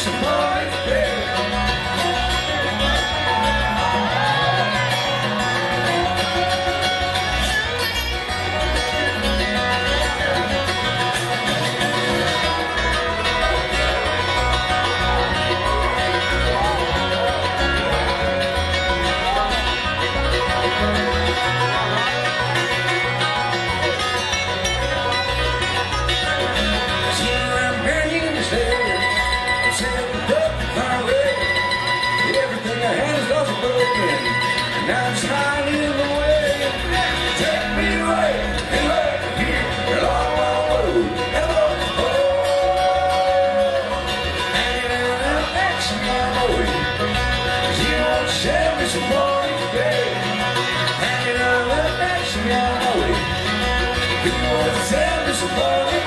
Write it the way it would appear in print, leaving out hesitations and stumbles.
some money, baby. Now I'm smiling in the way. Take me away and let me hear a long, long road. Hello, oh, hanging in an action on the way. 'Cause you won't sell me some money today. Hanging in an action on the way. You won't sell me some money.